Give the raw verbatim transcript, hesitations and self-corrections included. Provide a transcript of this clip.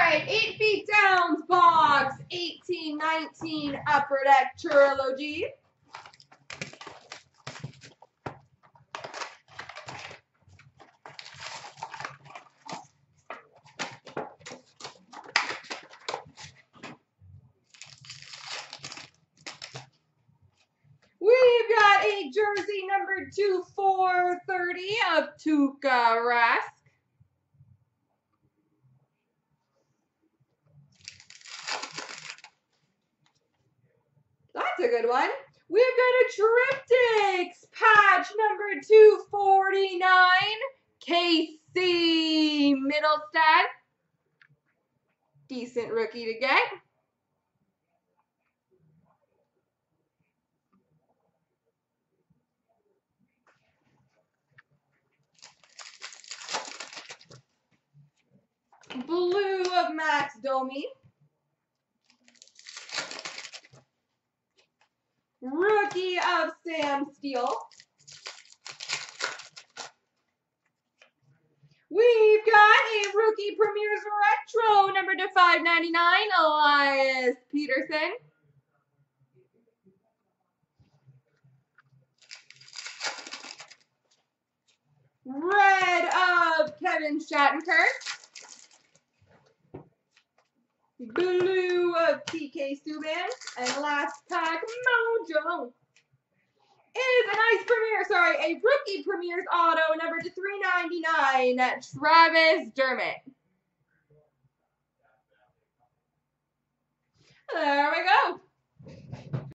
right, Eight Feet Down's box eighteen nineteen Upper Deck Trilogy. We've got a jersey number two four thirty of Tuukka Rask. That's a good one. We've got a Triptychs patch number two forty-nine, Casey Middlestad. Decent rookie to get. Blue of Max Domi. Rookie of Sam Steele. We've got a Rookie Premier's Retro number to five ninety-nine, Elias Peterson. Red of Kevin Shattenkirk. Blue of T K Subban. And last pack, Mojo, is an Ice Premier, sorry, a Rookie Premier's Auto number to three ninety-nine, Travis Dermott. There we go.